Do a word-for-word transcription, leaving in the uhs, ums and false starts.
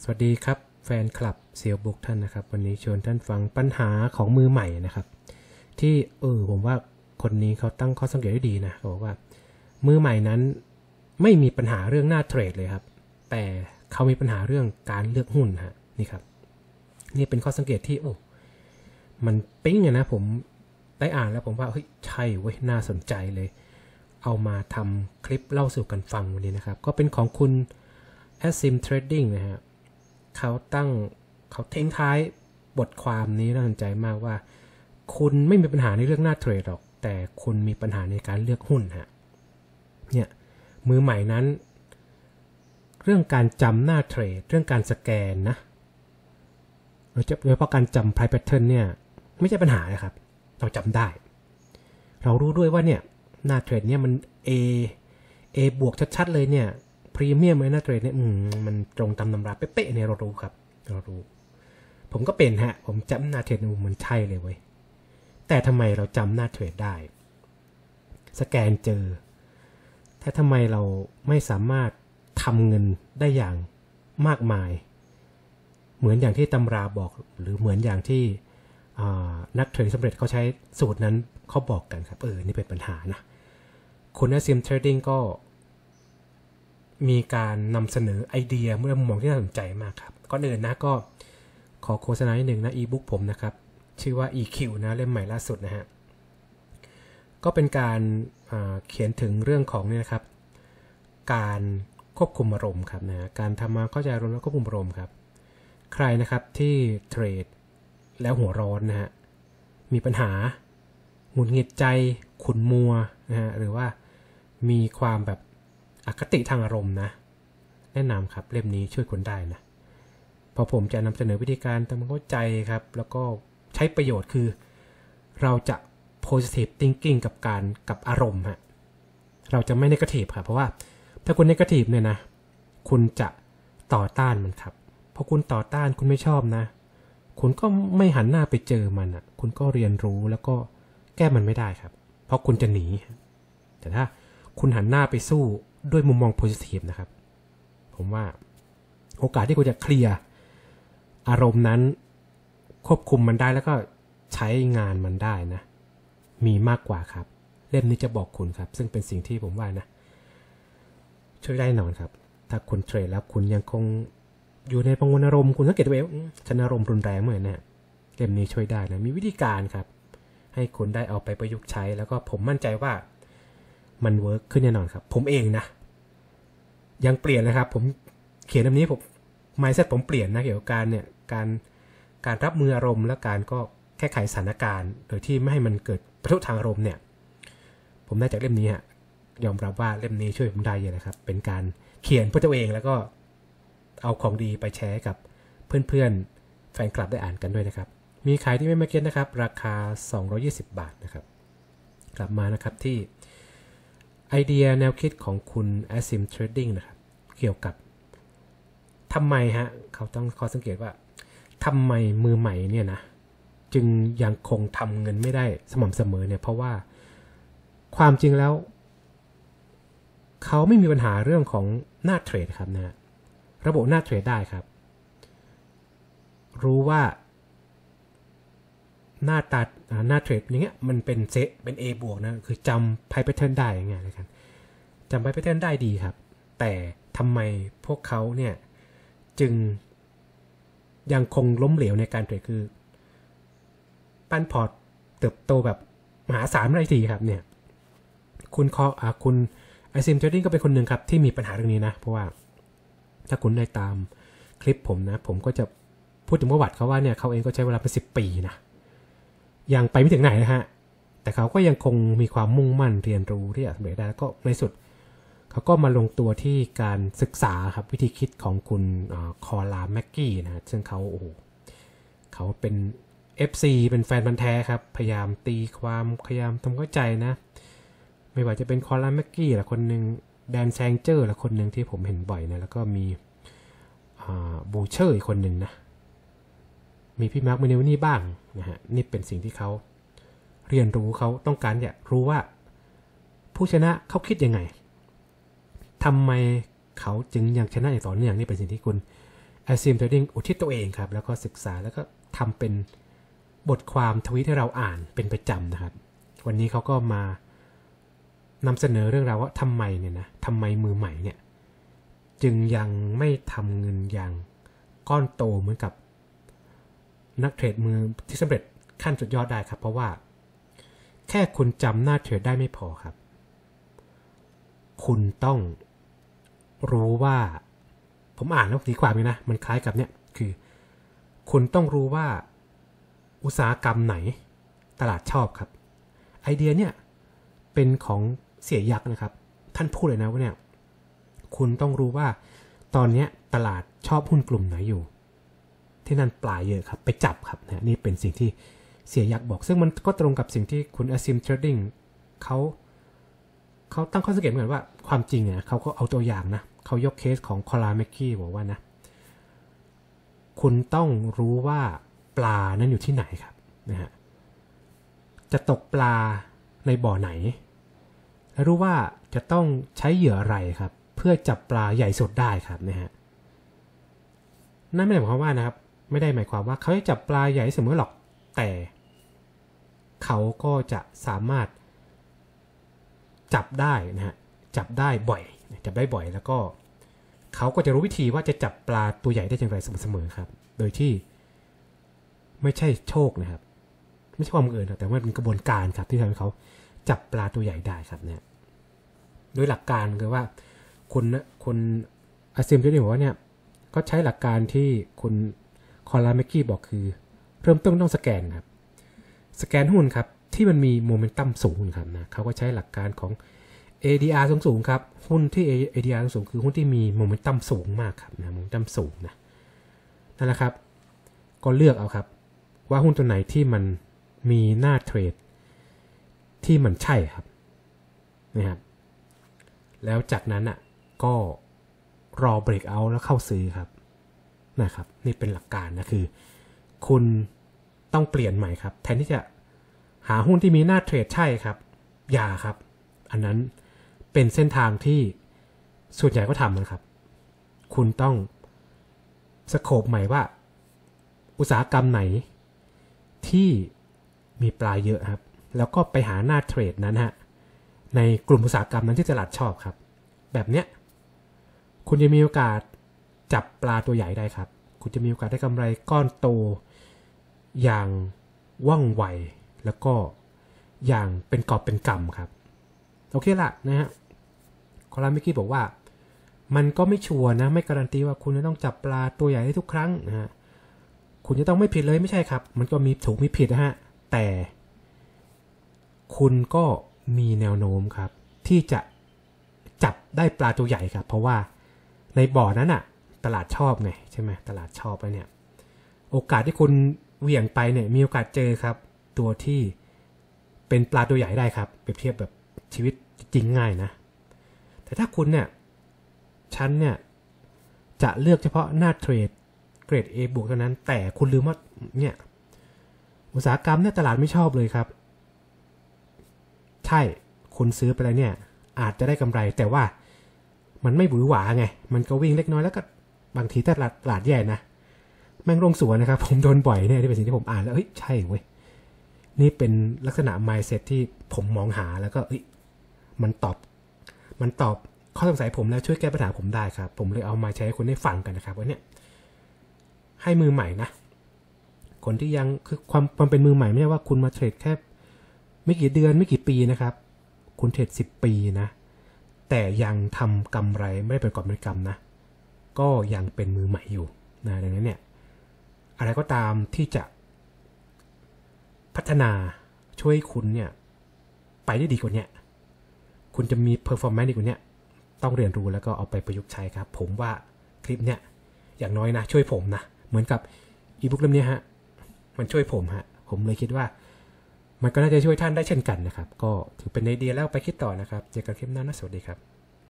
สวัสดีครับแฟนคลับเซียวบุ๊กท่านนะครับวันนี้ชวนท่านฟังปัญหาของมือใหม่นะครับที่เออผมว่าคนนี้เขาตั้งข้อสังเกตได้ดีนะเขาบอกว่ามือใหม่นั้นไม่มีปัญหาเรื่องหน้าเทรดเลยครับแต่เขามีปัญหาเรื่องการเลือกหุ้นฮะนี่ครับนี่เป็นข้อสังเกตที่โอ้มันปิ๊งอะนะผมได้อ่านแล้วผมว่าเฮ้ยใช่เว้ยน่าสนใจเลยเอามาทำคลิปเล่าสู่กันฟังวันนี้นะครับก็เป็นของคุณ Asim Trading นะฮะเขาตั้งเขาทิ้งท้ายบทความนี้น่าสนใจมากว่าคุณไม่มีปัญหาในเรื่องหน้าเทรดหรอกแต่คุณมีปัญหาในการเลือกหุ้นฮะเนี่ยมือใหม่นั้นเรื่องการจำหน้าเทรดเรื่องการสแกนนะโดยเฉพาะการจำ price pattern เนี่ยไม่ใช่ปัญหานะครับเราจำได้เรารู้ด้วยว่าเนี่ยหน้าเทรดเนี่ยมัน A A บวกชัดๆเลยเนี่ยพรีเมียมเลยหน้าเทรดเนี่ยมันตรงตามตำราเป๊ะๆเนี่ยเรารู้ครับเรารู้ผมก็เป็นฮะผมจำหน้าเทรดมันใช่เลยเว้ยแต่ทำไมเราจำหน้าเทรดได้สแกนเจอแต่ทำไมเราไม่สามารถทำเงินได้อย่างมากมายเหมือนอย่างที่ตำราบอกหรือเหมือนอย่างที่นักเทรดสำเร็จเขาใช้สูตรนั้นเขาบอกกันครับเออนี่เป็นปัญหานะคุณ Asim Trading ก็มีการนำเสนอไอเดียเมื่อมุมมองที่น่าสนใจมากครับก่อนอื่นนะก็ขอโฆษณาหนึ่งนะอีบุ๊กผมนะครับชื่อว่า อี คิว นะเล่มใหม่ล่าสุดนะฮะก็เป็นการเขียนถึงเรื่องของเนี่ยนะครับการควบคุมอารมณ์ครับนะการทำมาเข้าใจอารมณ์และควบคุมอารมณ์ครับใครนะครับที่เทรดแล้วหัวร้อนนะฮะมีปัญหาหงุดหงิดใจขุ่นมัวนะฮะหรือว่ามีความแบบอคติทางอารมณ์นะแนะนำครับเล่มนี้ช่วยคุณได้นะพอผมจะนำเสนอวิธีการทำความเข้าใจครับแล้วก็ใช้ประโยชน์คือเราจะ positive thinking กับการกับอารมณ์ฮะเราจะไม่ negative ครับเพราะว่าถ้าคุณ negative เนี่ยนะคุณจะต่อต้านมันครับพอคุณต่อต้านคุณไม่ชอบนะคุณก็ไม่หันหน้าไปเจอมันอ่ะคุณก็เรียนรู้แล้วก็แก้มันไม่ได้ครับเพราะคุณจะหนีแต่ถ้าคุณหันหน้าไปสู้ด้วยมุมมอง positive นะครับผมว่าโอกาสที่คุณจะเคลียร์อารมณ์นั้นควบคุมมันได้แล้วก็ใช้งานมันได้นะมีมากกว่าครับเล่มนี้จะบอกคุณครับซึ่งเป็นสิ่งที่ผมว่านะช่วยได้แน่นอนครับถ้าคุณเทรดแล้วคุณยังคงอยู่ในกังวลอารมณ์คุณสังเกตตัวเองฉันอารมณ์รุนแรงเหมือนนะเล่มนี้ช่วยได้นะมีวิธีการครับให้คุณได้เอาไปประยุกต์ใช้แล้วก็ผมมั่นใจว่ามันเวิร์กขึ้นแน่นอนครับผมเองนะยังเปลี่ยนนะครับผมเขียนแบบนี้ผม mindset ผมเปลี่ยนนะเกี่ยวกับการเนี่ยการการรับมืออารมณ์และการก็แก้ไขสถานการณ์โดยที่ไม่ให้มันเกิดปะทุทางอารมณ์เนี่ยผมได้จากเล่มนี้ฮะยอมรับว่าเล่มนี้ช่วยผมได้เยอะนะครับเป็นการเขียนเพื่อตัวเองแล้วก็เอาของดีไปแชร์กับเพื่อนๆแฟนคลับได้อ่านกันด้วยนะครับมีขายที่ไม่มาร์เก็ตนะครับราคาสองร้อยยี่สิบบาทนะครับกลับมานะครับที่ไอเดียแนวคิดของคุณ Asim Trading นะครับเกี่ยวกับทำไมฮะเขาต้องข้อสังเกตว่าทำไมมือใหม่เนี่ยนะจึงยังคงทำเงินไม่ได้สม่ำเสมอเนี่ยเพราะว่าความจริงแล้วเขาไม่มีปัญหาเรื่องของหน้าเทรดครับนะระบบหน้าเทรดได้ครับรู้ว่าหน้าตัดหน้าเทรดอย่างเงี้ยมันเป็นเซเป็น A บวกนะคือจำ price pattern ได้อย่างเงี้ยนะครับจำ price pattern ได้ดีครับแต่ทำไมพวกเขาเนี่ยจึงยังคงล้มเหลวในการเทรดคือปั้นพอร์ตเติบโตแบบมหาศาลไม่ได้ทีครับเนี่ยคุณคออ่าคุณ Asim Trading ก็เป็นคนหนึ่งครับที่มีปัญหาเรื่องนี้นะเพราะว่าถ้าคุณได้ตามคลิปผมนะผมก็จะพูดถึงประวัติเขาว่าเนี่ยเขาเองก็ใช้เวลาเป็นสิบปีนะยังไปไม่ถึงไหนนะฮะแต่เขาก็ยังคงมีความมุ่งมั่นเรียนรู้ที่จะสำเร็จได้แล้วก็ในสุดเขาก็มาลงตัวที่การศึกษาครับวิธีคิดของคุณคอลาแม็กกี้นะซึ่งเขาโอ้โหเขาเป็น เอฟ ซี เป็นแฟนพันธุ์แท้ครับพยายามตีความพยายามทำเข้าใจนะไม่ว่าจะเป็นคอลาแม็กกี้ละคนหนึ่งแดนแซงเจอร์ละคนหนึ่งที่ผมเห็นบ่อยนะแล้วก็มีโบเชอร์อีกคนหนึ่งนะมีพี่มาร์คเมเนลนี่บ้างนะฮะนี่เป็นสิ่งที่เขาเรียนรู้เขาต้องการอยากรู้ว่าผู้ชนะเขาคิดยังไงทำไมเขาจึงยังชนะอย่างต่อเนื่องนี่เป็นสิ่งที่คุณ Asim Trading อุทิศตัวเองครับแล้วก็ศึกษาแล้วก็ทำเป็นบทความทวีตให้เราอ่านเป็นประจำนะครับวันนี้เขาก็มานำเสนอเรื่องราวว่าทำไมเนี่ยนะทำไมมือใหม่เนี่ยจึงยังไม่ทำเงินอย่างก้อนโตเหมือนกับนักเทรดมือที่สำเร็จขั้นสุดยอดได้ครับเพราะว่าแค่คุณจำหน้าเทรดได้ไม่พอครับคุณต้องรู้ว่าผมอ่านแล้วตีความเลยนะมันคล้ายกับเนี่ยคือคุณต้องรู้ว่าอุตสาหกรรมไหนตลาดชอบครับไอเดียเนี่ยเป็นของเสียยักษ์นะครับท่านพูดเลยนะว่าเนี่ยคุณต้องรู้ว่าตอนนี้ตลาดชอบหุ้นกลุ่มไหนอยู่ที่นั่นปลายเยอะครับไปจับครับนะนี่เป็นสิ่งที่เสียยักษ์บอกซึ่งมันก็ตรงกับสิ่งที่คุณ Asim Trading เขาเขาตั้งข้อสังเกตเหมือนว่าความจริงเนี่ยเขาก็เอาตัวอย่างนะเขายกเคสของคอลาเมกกี้บอกว่านะคุณต้องรู้ว่าปลานั้นอยู่ที่ไหนครับนะฮะจะตกปลาในบ่อไหนและรู้ว่าจะต้องใช้เหยื่ออะไรครับเพื่อจับปลาใหญ่สุดได้ครับนะฮะนั่นไม่ได้หมายความว่านะครับไม่ได้หมายความว่าเขาจะจับปลาใหญ่เสมอหรอกแต่เขาก็จะสามารถจับได้นะฮะจับได้บ่อยจับได้บ่อยแล้วก็เขาก็จะรู้วิธีว่าจะจับปลาตัวใหญ่ได้อย่างไรเสมอๆครับโดยที่ไม่ใช่โชคนะครับไม่ใช่ความบังเอิญแต่ว่าเป็นกระบวนการครับที่ทำให้เขาจับปลาตัวใหญ่ได้ครับเนี่ยโดยหลักการคือว่าคุณคุณอาซิมที่นี่บอกว่าเนี่ยก็ใช้หลักการที่คุณคอลาเมกกี้บอกคือเริ่มต้นต้องสแกนครับสแกนหุ้นครับที่มันมีโมเมนตัมสูงครับนะเขาก็ใช้หลักการของ เอ ดี อาร์ สูงๆครับหุ้นที่ เอ ดี อาร์ สูงคือหุ้นที่มีโมเมนตัมสูงมากครับนะโมเมนตัมสูงนะนั่นแหละครับก็เลือกเอาครับว่าหุ้นตัวไหนที่มันมีหน้าเทรดที่มันใช่ครับนะครับแล้วจากนั้นอ่ะก็รอเบรกเอาท์แล้วเข้าซื้อครับนะครับนี่เป็นหลักการนะคือคุณต้องเปลี่ยนใหม่ครับแทนที่จะหาหุ้นที่มีหน้าเทรดใช่ครับอย่าครับอันนั้นเป็นเส้นทางที่ส่วนใหญ่ก็ทำนะครับคุณต้องสโคปใหม่ว่าอุตสาหกรรมไหนที่มีปลายเยอะครับแล้วก็ไปหาหน้าเทรดนั้นฮะในกลุ่มอุตสาหกรรมนั้นที่ตลาดชอบครับแบบเนี้ยคุณจะมีโอกาสจับปลาตัวใหญ่ได้ครับคุณจะมีโอกาสได้กำไรก้อนโตอย่างว่องไวแล้วก็อย่างเป็นกอบเป็นกำครับโอเคละนะฮะคอลาเมกกี้บอกว่ามันก็ไม่ชัวร์นะไม่การันตีว่าคุณจะต้องจับปลาตัวใหญ่ได้ทุกครั้งนะฮะคุณจะต้องไม่ผิดเลยไม่ใช่ครับมันก็มีถูกมีผิดนะฮะแต่คุณก็มีแนวโน้มครับที่จะจับได้ปลาตัวใหญ่ครับเพราะว่าในบ่อนั้นอ่ะตลาดชอบไงใช่ไหมตลาดชอบไปเนี่ยโอกาสที่คุณเหวี่ยงไปเนี่ยมีโอกาสเจอครับตัวที่เป็นปลาตัวใหญ่ได้ครับเปรียบเทียบแบบชีวิตจริงง่ายนะแต่ถ้าคุณเนี่ยฉันเนี่ยจะเลือกเฉพาะหน้าเทรดเกรด A บวกเท่านั้นแต่คุณลืมว่าเนี่ยอุตสาหกรรมเนี่ยตลาดไม่ชอบเลยครับใช่คุณซื้อไปแล้วเนี่ยอาจจะได้กำไรแต่ว่ามันไม่หวือหวาไงมันก็วิ่งเล็กน้อยแล้วก็บางทีตลาดตลาดแย่นะแม่งลงสวนนะครับผมโดนบ่อยเนี่ยที่เป็นสิ่งที่ผมอ่านแล้วเฮ้ยใช่เว้ยนี่เป็นลักษณะ mindset ที่ผมมองหาแล้วก็เฮ้ยมันตอบมันตอบข้อสงสัยผมแล้วช่วยแก้ปัญหาผมได้ครับผมเลยเอามาใช้ให้คุณได้ฟังกันนะครับว่าเนี่ยให้มือใหม่นะคนที่ยังคือความความเป็นมือใหม่ไม่ใช่ว่าคุณมาเทรดแค่ไม่กี่เดือนไม่กี่ปีนะครับคุณเทรดสิบปีนะแต่ยังทำกำไรไม่ได้เป็นกอบเป็นกำนะก็ยังเป็นมือใหม่อยู่นะดังนั้นเนี่ยอะไรก็ตามที่จะพัฒนาช่วยคุณเนี่ยไปได้ดีกว่านี้คุณจะมี performance ดีกว่านี้ต้องเรียนรู้แล้วก็เอาไปประยุกต์ใช้ครับผมว่าคลิปเนี่ยอย่างน้อยนะช่วยผมนะเหมือนกับอีบุ๊กเล่มนี้ฮะมันช่วยผมฮะผมเลยคิดว่ามันก็น่าจะช่วยท่านได้เช่นกันนะครับก็ถือเป็นไอเดียแล้วไปคิดต่อนะครับเจอกันคลิปหน้านะสวัสดีครับ